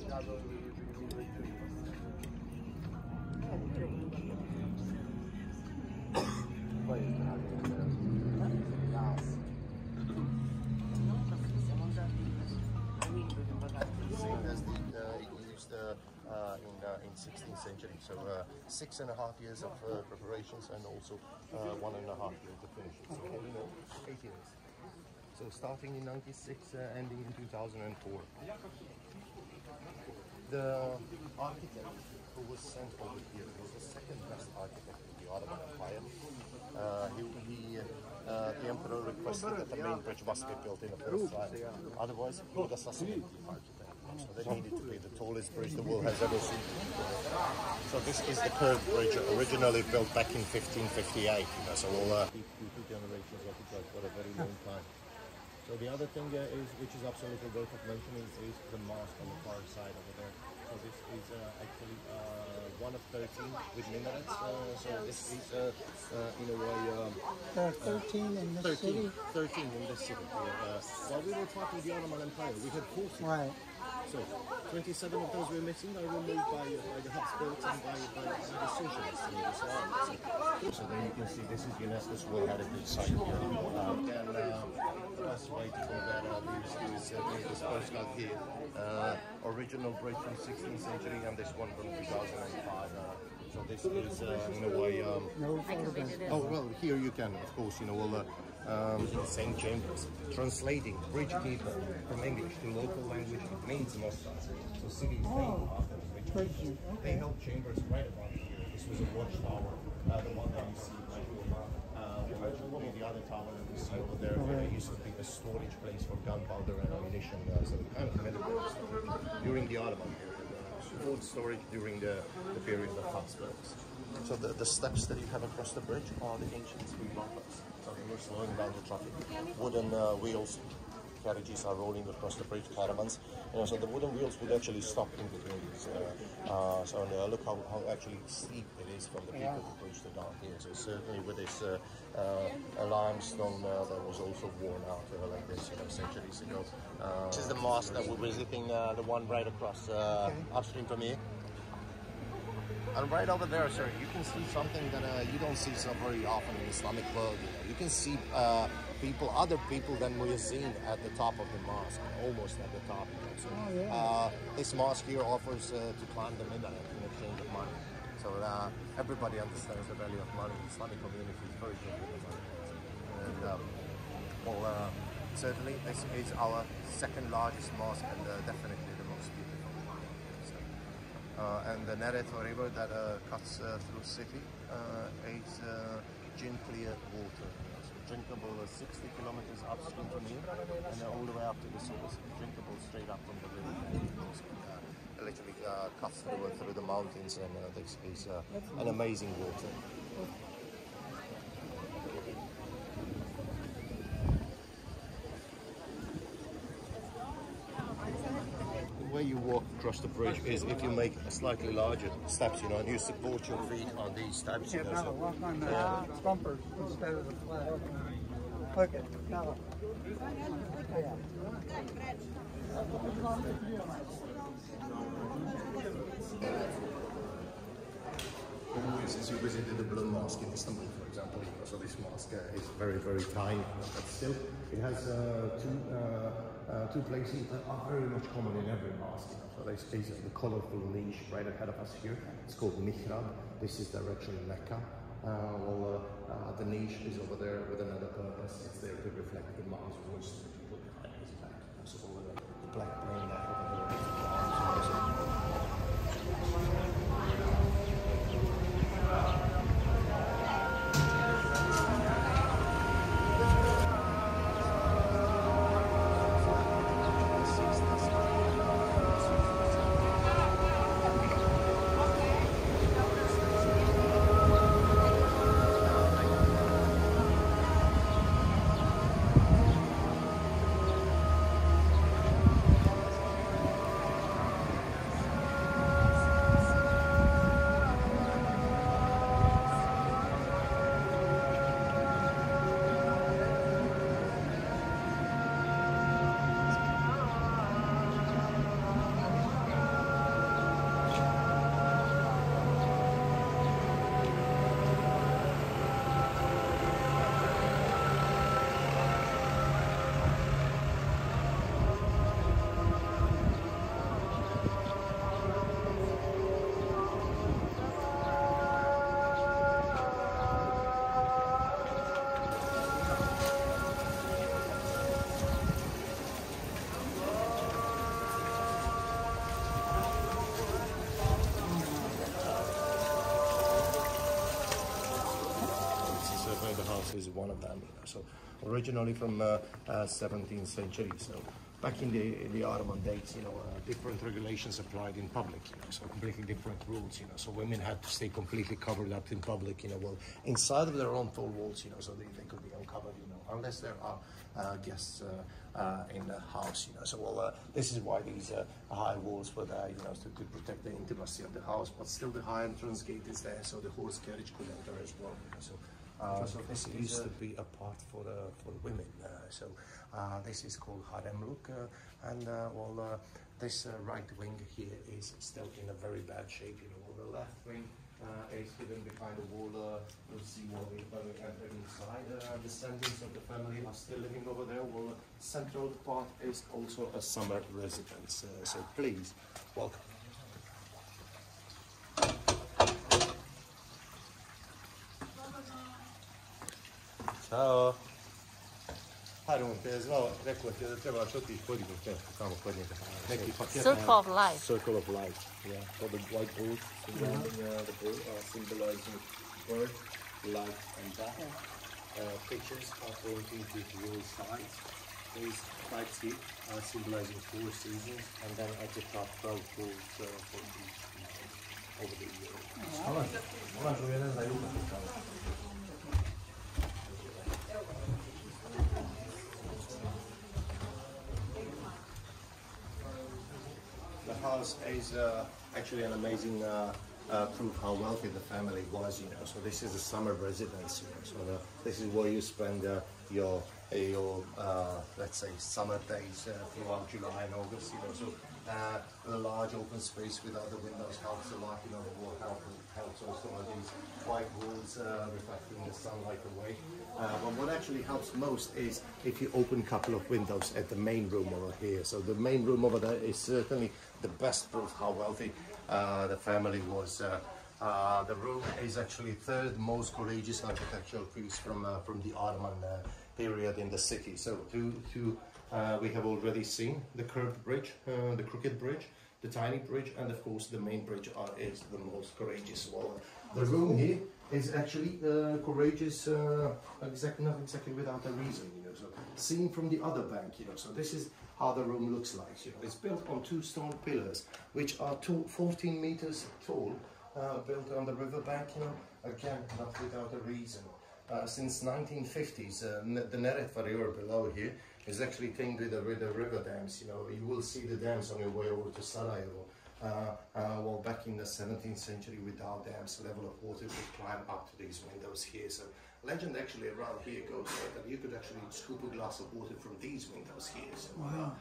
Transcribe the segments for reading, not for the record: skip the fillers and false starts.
in 16th century, so 6.5 years of preparations and also 1.5 years to finish it. So, 8 years. So starting in 96, ending in 2004. The architect who was sent over here was the second best architect in the Ottoman Empire. The emperor requested that the main bridge must be built in the first line. Otherwise, he would assassinate the architect. So they needed to be the tallest bridge the world has ever seen. So this is the curved bridge, originally built back in 1558. So two generations of it for a very long time. So the other thing which is absolutely worth mentioning is the mosque on the far side over there. So this is actually one of 13 with minarets. So this is in a way... there are 13 in this city? 13 in this city. While we were talking the Ottoman Empire, we had 40. Right. So 27 of those were missing are removed by the Habsburgs and by the socialists in Yugoslavia. So there you can see this is UNESCO's World Heritage Site here. And the best way to go that is this postcard here. Original bridge from 16th century and this one from 2005. So this is in a way... oh well, here you can, of course, St. Chambers, translating bridge keeper from English to local language means Mostar. So city is named after the bridge keeper. They held chambers right about here. This was a watchtower, the one that you see the other tower that we see over there. There used to be a storage place for gunpowder and ammunition, so kind of military storage during the Ottoman period. Food storage during the period of Habsburgs. So the steps that you have across the bridge are the ancient speed bumpers. So they were slowing down the traffic. Wooden wheels, carriages are rolling across the bridge, caravans. So the wooden wheels would actually stop in between these. So look how actually steep it is from the peak of the bridge to down here. So certainly with this limestone that was also worn out like this, centuries ago. This is the mosque that we're visiting, the one right across upstream from here. And right over there, sir, you can see something that you don't see so very often in the Islamic world. You can see other people than we have seen at the top of the mosque, almost at the top. So, this mosque here offers to climb the minaret in exchange of money. So everybody understands the value of money. The Islamic community is very good with the money. And certainly this is our second largest mosque and definitely the most beautiful one. And the Neretva river that cuts through the city is gin-clear water. So drinkable 60 kilometers upstream from here and all the way up to the source. Drinkable straight up from the river. Literally cuts through the mountains, and this is an amazing water. The way you walk across the bridge is if you make slightly larger steps, and you support your feet on these steps. Now walk on the bumpers instead of the flag. Okay, now. Since you visited the Blue Mosque in Istanbul, for example, so this mosque is very, very tiny, but still it has two places that are very much common in every mosque. So this is the colorful niche right ahead of us here. It's called Mihrab. This is direction Mecca. The niche is over there with another purpose. It's there to reflect the Imam's voice. So the black plane over is one of them. So originally from 17th century. So back in the Ottoman days, different regulations applied in public. So completely different rules. So women had to stay completely covered up in public. Well, inside of their own four walls. So they could be uncovered. Unless there are guests in the house. So well, this is why these high walls were there. To protect the intimacy of the house. But still, the high entrance gate is there, so the horse carriage could enter as well. So this used to be a part for the women. This is called haremluk, and this right wing here is still in a very bad shape. The left wing is hidden behind the wall. You'll see when we enter inside. The descendants of the family are still living over there. Well, the central part is also a summer residence. So please, welcome. Ciao. Circle of life. Circle of life, yeah. So the white bird surrounding the bird symbolizing birth, life, and death. Pictures are pointing to dual sides. These flags here are symbolizing 4 seasons, and then at the top 12 bulls for each over the year. The house is actually an amazing proof how wealthy the family was. So this is a summer residence. So this is where you spend your let's say summer days throughout July and August. So a large open space without the windows helps a lot. The wall helps also these white walls reflecting the sunlight away. But what actually helps most is if you open a couple of windows at the main room over here. So the main room over there is certainly the best proof how wealthy the family was. The room is actually third most courageous architectural piece from the Ottoman period in the city. So we have already seen the curved bridge, the crooked bridge, the tiny bridge, and of course the main bridge is the most courageous one. The room here is actually courageous, not exactly without a reason. So seen from the other bank, so this is how the room looks like. It's built on 2 stone pillars, which are 14 meters tall, built on the riverbank. Again, not without a reason. Since 1950s, the Neretva River below here is actually linked with the river dams. You will see the dams on your way over to Sarajevo. Well, back in the 17th century, without dams, the level of water would climb up to these windows here. So legend actually around here goes that you could actually scoop a glass of water from these windows here. So,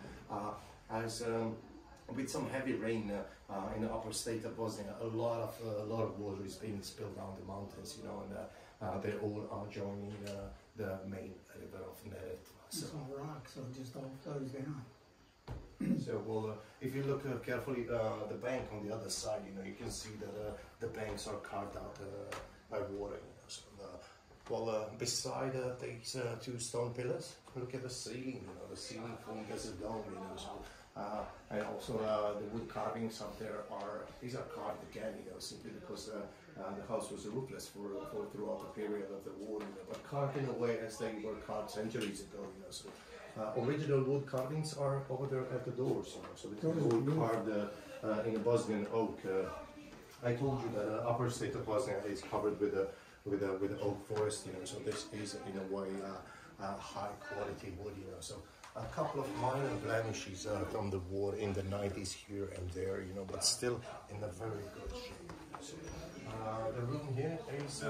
with some heavy rain in the upper state of Bosnia, a lot of water is being spilled down the mountains, and they all are joining the main river of Neretva. So it's all rock, so it just all flows down. So, well, if you look carefully, the bank on the other side, you can see that the banks are carved out by water. So, beside these 2 stone pillars, look at the ceiling. The ceiling formed as a dome. And also the wood carvings up there these are carved again. Simply because the house was roofless for throughout the period of the war. But carved in a way as they were carved centuries ago. So. Original wood carvings are over there at the doors. So this is all carved in a Bosnian oak. I told you that the upper state of Bosnia is covered with oak forest. So this is in a way high quality wood. So a couple of minor blemishes from the war in the 90s here and there. But still in a very good shape. So, the room here is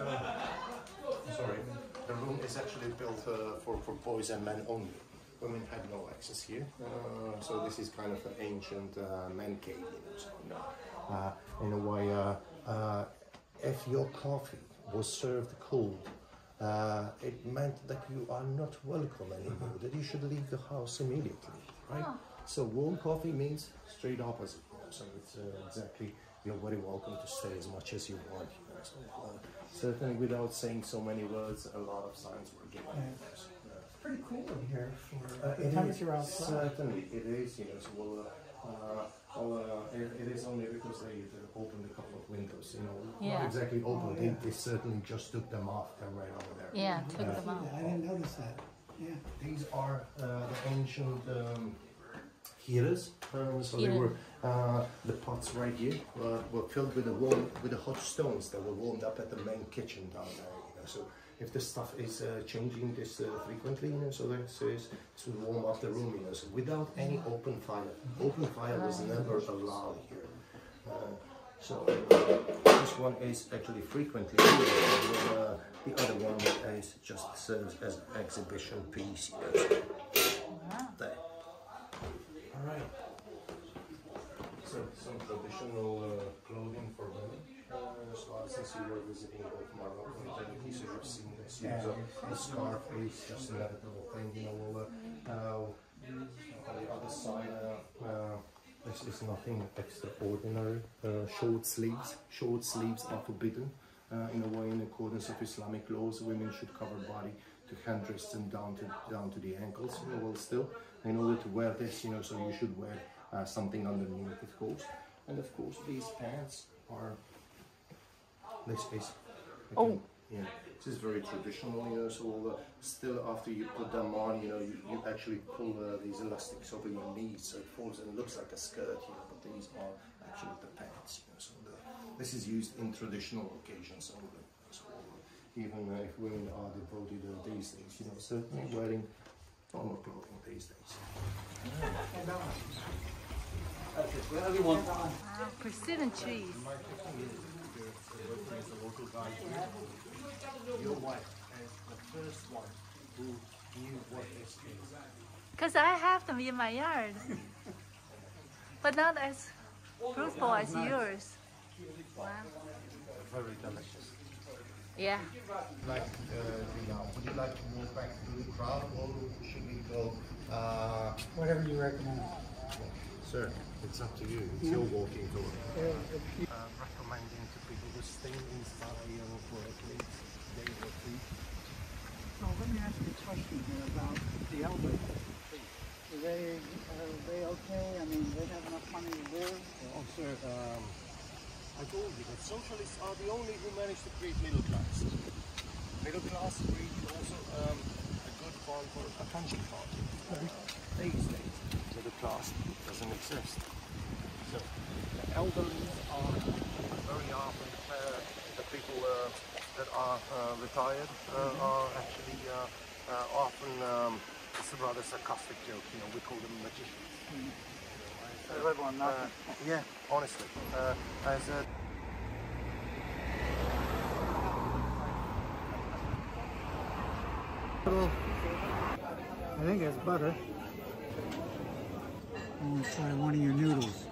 the room is actually built for boys and men only. Women had no access here, so this is kind of an ancient man cave. In a way, if your coffee was served cold, it meant that you are not welcome anymore, that you should leave the house immediately, right? So warm coffee means straight opposite. So it's exactly, you're very welcome to stay as much as you want. So, certainly without saying so many words, a lot of signs were given. pretty cool in here for the temperature outside. Certainly, it is. You know, so it is only because they opened a couple of windows. You know, not exactly open. They certainly just took them off. They're right over there. Yeah, took them off. I didn't notice that. Yeah. These are the ancient heaters. So they were the pots right here were filled with the hot stones that were warmed up at the main kitchen down there. You know, so if the stuff is changing this frequently, you know, so this is to warm up the room. You know, so without any open fire. Open fire was never allowed here. So this one is actually frequently used, the other one is just serves as an exhibition piece. You know, there. All right. So some traditional clothing for women. So since you were visiting both Morocco and Turkey, so you've seen this. You know, the scarf is just another little thing. You know, on the other side. This is nothing extraordinary. Short sleeves are forbidden in a way in accordance with Islamic laws. Women should cover body to hand wrists and down to the ankles. You know, well, still, in order to wear this, you know, so you should wear something underneath, of course. And of course, these pants are. This is. Again, yeah, this is very traditional, you know. So still, after you put them on, you know, you actually pull these elastics over your knees, so it falls and it looks like a skirt, you know. But these are actually the pants, you know. So this is used in traditional occasions only. So even if women are devoted these days, you know, certainly wearing normal clothing these days. Wow, precision trees. As a local guide here, your wife is the first one who knew what this is. Because I have them in my yard, but not as fruitful as yours. Wow. Very delicious. Yeah. Like, would you like to walk back through the crowd, or should we go? Whatever you recommend. Sir, it's up to you. It's your walking tour. Recommending to people to stay in Stari for at least a day or two. So let me ask you a question here about the elders. Are they okay? I mean, they have enough money to live? Oh, sir, I told you that socialists are the only who manage to create middle class. Middle class created also a good form for a country party. These days, middle class doesn't exist. So the elderly are very often the people that are retired are actually often it's a rather sarcastic joke. You know, we call them magicians. They live on nothing. Yeah, honestly, as a I think it's butter. I'm going to try one of your noodles.